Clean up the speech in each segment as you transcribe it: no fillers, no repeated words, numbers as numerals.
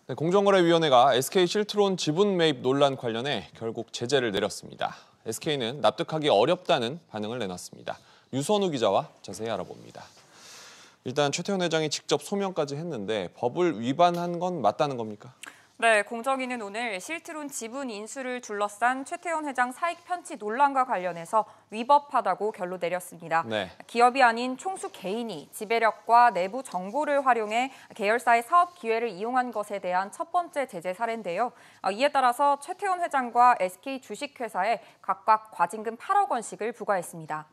네, 공정거래위원회가 SK실트론 지분 매입 논란 관련해 결국 제재를 내렸습니다. SK는 납득하기 어렵다는 반응을 내놨습니다. 유선우 기자와 자세히 알아봅니다. 일단 최태원 회장이 직접 소명까지 했는데 법을 위반한 건 맞다는 겁니까? 네, 공정위는 오늘 실트론 지분 인수를 둘러싼 최태원 회장 사익 편취 논란과 관련해서 위법하다고 결론 내렸습니다. 네. 기업이 아닌 총수 개인이 지배력과 내부 정보를 활용해 계열사의 사업 기회를 이용한 것에 대한 첫 번째 제재 사례인데요. 이에 따라서 최태원 회장과 SK 주식회사에 각각 과징금 8억 원씩을 부과했습니다.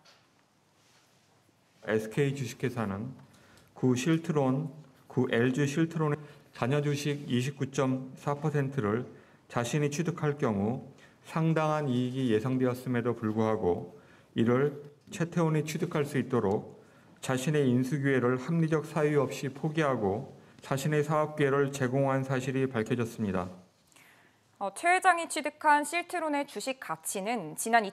SK 주식회사는 구 실트론, 구 LG 실트론의 자녀 주식 29.4%를 자신이 취득할 경우 상당한 이익이 예상되었음에도 불구하고 이를 최태원이 취득할 수 있도록 자신의 인수 기회를 합리적 사유 없이 포기하고 자신의 사업 기회를 제공한 사실이 밝혀졌습니다. 최 회장이 취득한 실트론의 주식 가치는 지난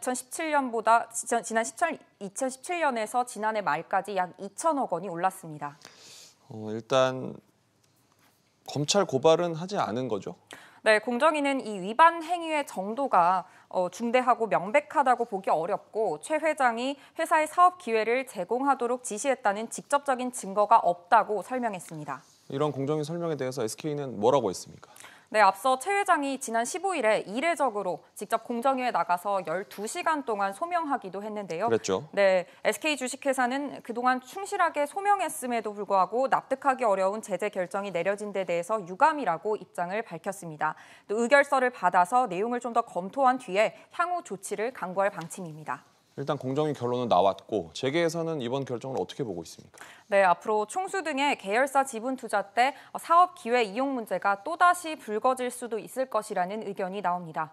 2017년에서 지난해 말까지 약 2천억 원이 올랐습니다. 일단 검찰 고발은 하지 않은 거죠? 네, 공정위는 이 위반 행위의 정도가 중대하고 명백하다고 보기 어렵고 최 회장이 회사의 사업 기회를 제공하도록 지시했다는 직접적인 증거가 없다고 설명했습니다. 이런 공정위 설명에 대해서 SK는 뭐라고 했습니까? 네, 앞서 최 회장이 지난 15일에 이례적으로 직접 공정위에 나가서 12시간 동안 소명하기도 했는데요. 그랬죠. 네, SK 주식회사는 그동안 충실하게 소명했음에도 불구하고 납득하기 어려운 제재 결정이 내려진 데 대해서 유감이라고 입장을 밝혔습니다. 또 의결서를 받아서 내용을 좀 더 검토한 뒤에 향후 조치를 강구할 방침입니다. 일단 공정위 결론은 나왔고 재계에서는 이번 결정을 어떻게 보고 있습니까? 네, 앞으로 총수 등의 계열사 지분 투자 때 사업 기회 이용 문제가 또다시 불거질 수도 있을 것이라는 의견이 나옵니다.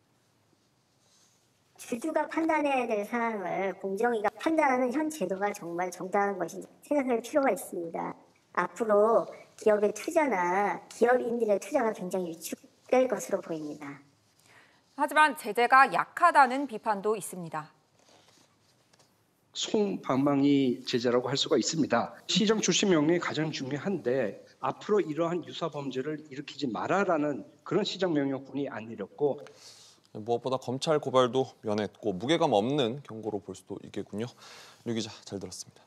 주주가 판단해야 될 사항을 공정위가 판단하는 현 제도가 정말 정당한 것인지 생각할 필요가 있습니다. 앞으로 기업의 투자나 기업인들의 투자가 굉장히 위축될 것으로 보입니다. 하지만 제재가 약하다는 비판도 있습니다. 송방망이 제재라고 할 수가 있습니다. 시정 출시 명령이 가장 중요한데 앞으로 이러한 유사 범죄를 일으키지 마라라는 그런 시정 명령뿐이 안 내렸고 무엇보다 검찰 고발도 면했고 무게감 없는 경고로 볼 수도 있겠군요. 류 기자 잘 들었습니다.